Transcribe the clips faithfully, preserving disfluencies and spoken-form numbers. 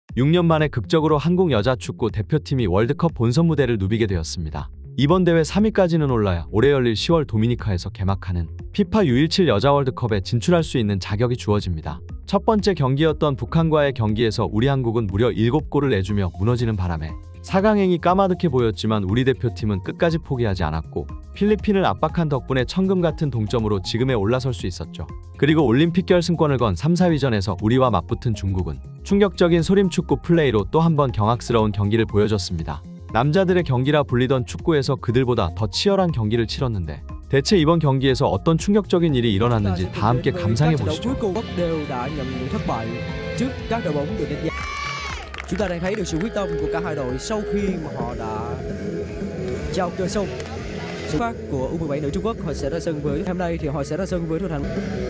육 년 만에 극적으로 한국 여자 축구 대표팀이 월드컵 본선 무대를 누비게 되었습니다. 이번 대회 삼 위까지는 올라야 올해 열릴 시월 도미니카에서 개막하는 피파 유 십칠 여자 월드컵에 진출할 수 있는 자격이 주어집니다. 첫 번째 경기였던 북한과의 경기에서 우리 한국은 무려 일곱 골을 내주며 무너지는 바람에 사 강행이 까마득해 보였지만 우리 대표팀은 끝까지 포기하지 않았고 필리핀을 압박한 덕분에 천금 같은 동점으로 지금에 올라설 수 있었죠. 그리고 올림픽 결승권을 건 삼, 사 위전에서 우리와 맞붙은 중국은 충격적인 소림축구 플레이로 또 한 번 경악스러운 경기를 보여줬습니다. 남자들의 경기라 불리던 축구에서 그들보다 더 치열한 경기를 치렀는데 대체 이번 경기에서 어떤 충격적인 일이 일어났는지 다 함께 감상해 보시죠. Chúng ta đang thấy được sự quyết tâm của cả hai đội sau khi mà họ đã trao cơ xong. Xuất phát của u mười bảy nữ Trung Quốc, họ sẽ ra sân với hôm nay thì họ sẽ ra sân với thủ thành.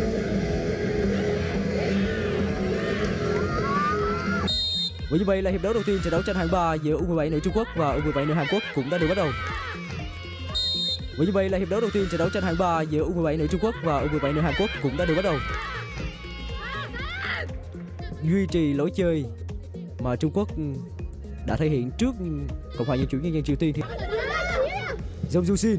Và như vậy là hiệp đấu đầu tiên trận đấu tranh hạng ba giữa u mười bảy nữ Trung Quốc và u mười bảy nữ Hàn Quốc cũng đã được bắt đầu. Và như vậy là hiệp đấu đầu tiên trận đấu tranh hạng ba giữa u mười bảy nữ Trung Quốc và u mười bảy nữ Hàn Quốc cũng đã được bắt đầu. Duy trì lối chơi mà Trung Quốc đã thể hiện trước Cộng hòa Dân chủ Nhân dân Triều Tiên thì Jong Ju-shin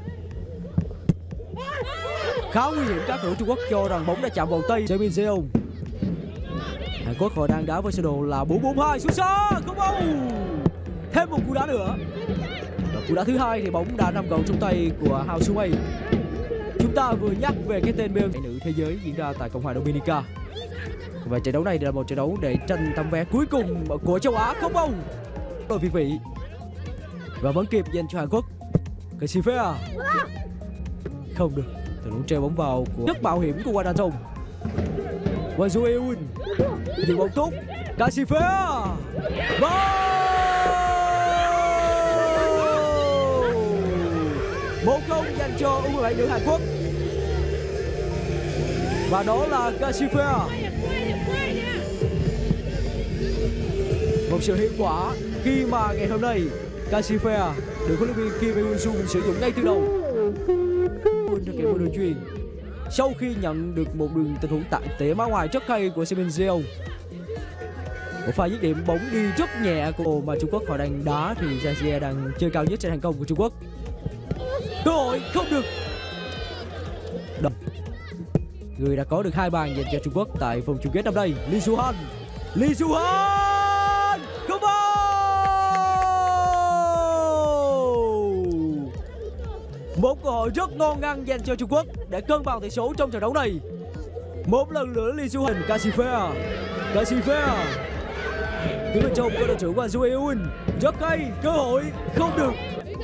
khá nguy hiểm. Các cầu thủ Trung Quốc cho rằng bóng đã chạm vào tay Jae Min Jeong. Hàn Quốc họ đang đá với sơ đồ là bốn bốn hai, xuất xa không bao, thêm một cú đá nữa. Và cú đá thứ hai thì bóng đã nằm gọn trong tay của Hao Su-mei. Chúng ta vừa nhắc về cái tên bê nữ thế giới diễn ra tại Cộng hòa Dominica. Và trận đấu này là một trận đấu để tranh tấm vé cuối cùng của châu Á không bông đội việt vị và vẫn kịp dành cho Hàn Quốc. Cái Sifea không được, tình huống treo bóng vào của rất mạo hiểm của Wang Dan-song. Và Ju Eun dừng bóng tốt. Cái Sifea một không dành cho u mười bảy nữ Hàn Quốc. Và đó là Cái Sifea. Một sự hiệu quả khi mà ngày hôm nay Cái Sifea được huấn luyện viên Kim Eun-sung sử dụng ngay từ đầu. Thực hiện một đường chuyền sau khi nhận được một đường tình huống tặng tỉa má ngoài rất hay của Jae Min Jeong. Một pha dứt điểm bóng đi rất nhẹ của mà Trung Quốc họ đang đá thì Zhang đang chơi cao nhất trên hàng công của Trung Quốc. Cơ hội không được. Đập. Người đã có được hai bàn dành cho Trung Quốc tại vòng chung kết năm nay, Lee Su-han. Lee Su-han không bao. Một cơ hội rất ngon ngăn dành cho Trung Quốc để cân bằng tỷ số trong trận đấu này. Một lần nữa Lee Su-han. Cái Sifea. Cái Sifea. Phía bên trong có đội trưởng và Ju Eun. Rất hay, cơ hội không được.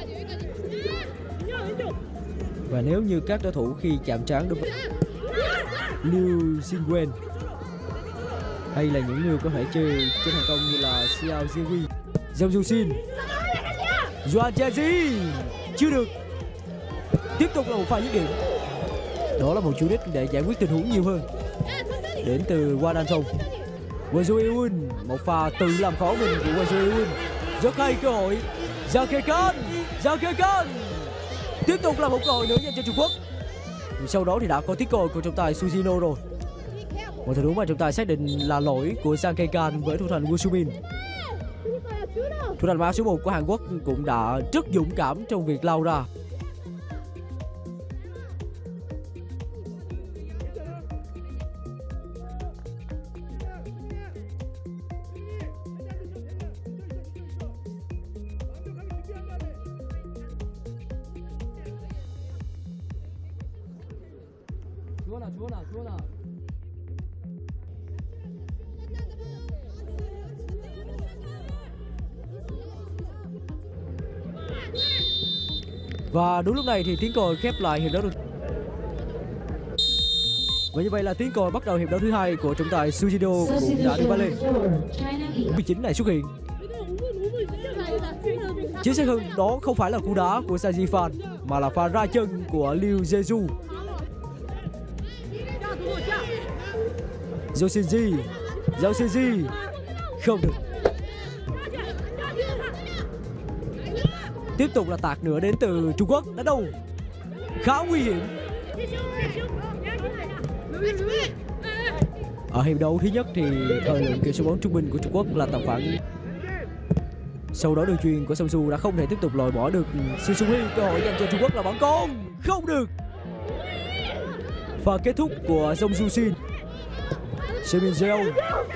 Và nếu như các đối thủ khi chạm trán đối với Liu Xingwen hay là những người có thể chơi trên hàng công như là Xiao Ziwi, Jong Ju-shin, Yuan Jiazi chưa được. Tiếp tục là một pha dứt điểm. Đó là một chủ đích để giải quyết tình huống nhiều hơn đến từ Wang Dan-song. Và Ju Eun, một pha tự làm khó mình của Ju Eun. Rất hay cơ hội. Zhao Kekan, Zhao Kekan. Tiếp tục là một cơ hội nữa dành cho Trung Quốc. Sau đó thì đã có tiếng còi của trọng tài Sujino rồi. Một tình huống mà trọng tài xác định là lỗi của Zhang Kekan với thủ thành Woo Su-min. Thủ thành áo số một của Hàn Quốc cũng đã rất dũng cảm trong việc lao ra. 주원아, 주원아, 주원아. Và đúng lúc này thì tiếng còi khép lại hiệp đấu được. Và như vậy là tiếng còi bắt đầu hiệp đấu thứ hai của trọng tài Sujino cũng đã được vang lên. mười chín này xuất hiện. Chính xác hơn, đó không phải là cú đá của Sa Jifan mà là pha ra chân của Liu Jeju. Zhou Xinji, Zhou Xinji không được. Tiếp tục là tạt nữa đến từ Trung Quốc. Đánh đầu khá nguy hiểm. Ở hiệp đấu thứ nhất thì thời lượng kiểm soát bóng trung bình của Trung Quốc là tầm khoảng. Sau đó đường chuyền của Samsu đã không thể tiếp tục loại bỏ được Shin Sung-hee. Cơ hội dành cho Trung Quốc là bóng cong, không được. Và kết thúc của Song Ju-shin. Shin Min-jeong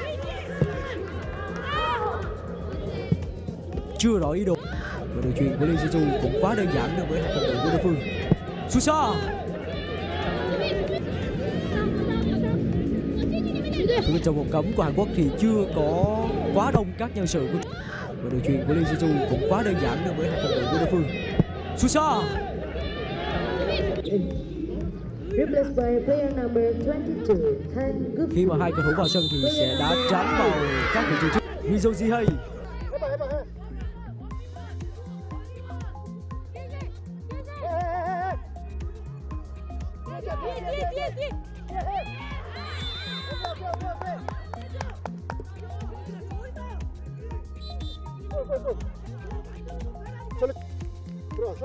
chưa rõ ý đồ. Và đường chuyền của Lee Se-ju cũng quá đơn giản đối với hàng phòng thủ của đối phương. Susa bên trong vòng cấm của Hàn Quốc thì chưa có quá đông các nhân sự của. Và đường chuyền của Lee Se-ju cũng quá đơn giản đối với hàng phòng thủ của đối phương. Susa khi mà hai cầu thủ vào sân thì sẽ đá chắn vào các vị trí trước. Mizo Ji-hae 들어왔어?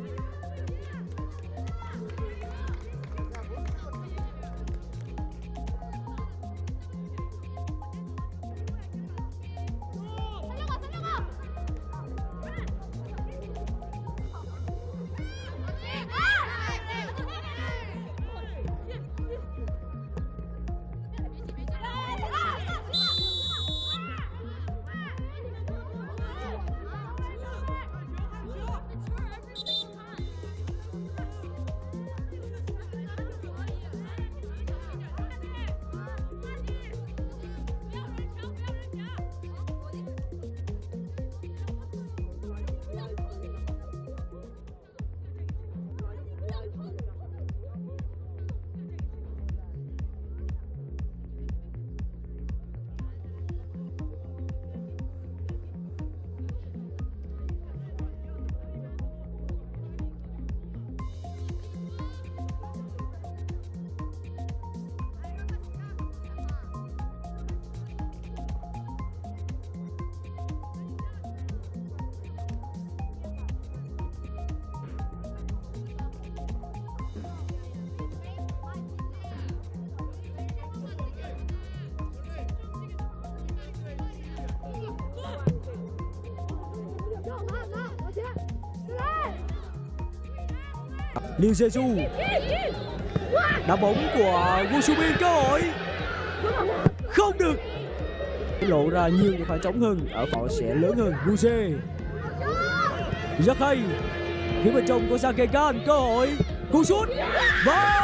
Lee Se-ju đá bóng của Woo Soo-min, cơ hội không được. Lộ ra nhiều những khoảng trống hơn, ở họ sẽ lớn hơn. Woo rất hay. Phía bên trong của Sakegan, cơ hội cú sút và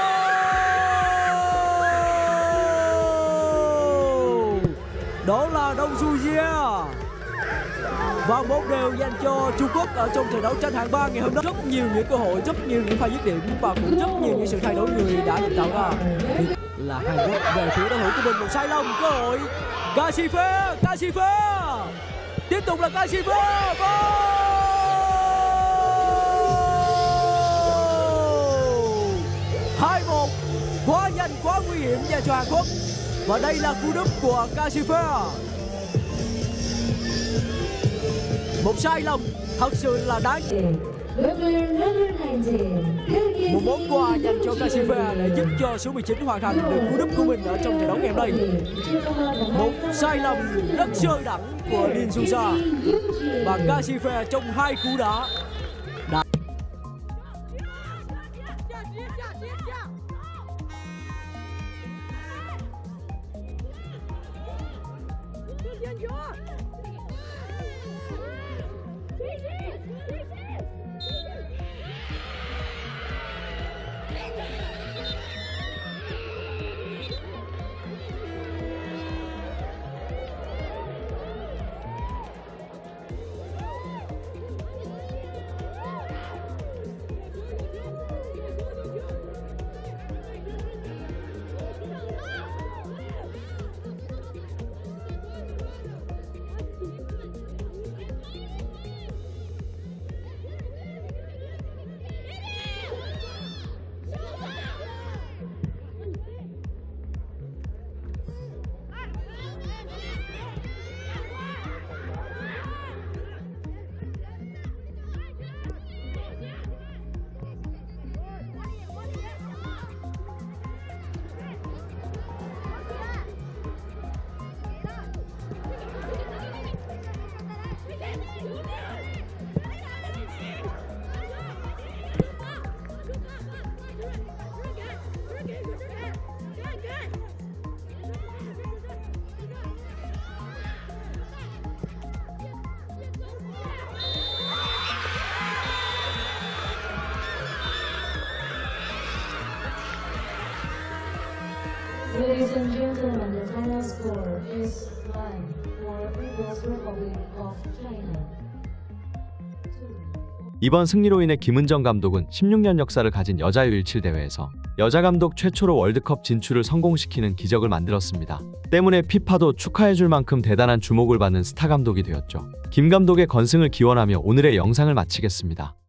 đó là Dong Su-jia. Và một đều dành cho Trung Quốc ở trong trận đấu tranh hạng ba ngày hôm nay. Rất nhiều những cơ hội, rất nhiều những pha dứt điểm và cũng rất nhiều những sự thay đổi người đã được tạo ra. Là Hàn Quốc về phía đối thủ của mình, một sai lầm, cơ hội Kashife, Kashife tiếp tục là Kashife. hai một, quá nhanh, quá nguy hiểm dành cho Hàn Quốc. Và đây là cú đúp của Kashife. Một sai lầm thật sự là đáng. Một món quà dành cho Kashife để giúp cho số mười chín hoàn thành được cú đúp của mình ở trong trận đấu ngày hôm nay. Một sai lầm rất sơ đẳng của Rin Su-sa và Kashife trong hai cú đá. Đã... Ladies and gentlemen, the final score is one for People's Republic of China. 이번 승리로 인해 김은정 감독은 십육 년 역사를 가진 여자 유 십칠 대회에서 여자 감독 최초로 월드컵 진출을 성공시키는 기적을 만들었습니다. 때문에 피파도 축하해줄 만큼 대단한 주목을 받는 스타 감독이 되었죠. 김 감독의 건승을 기원하며 오늘의 영상을 마치겠습니다.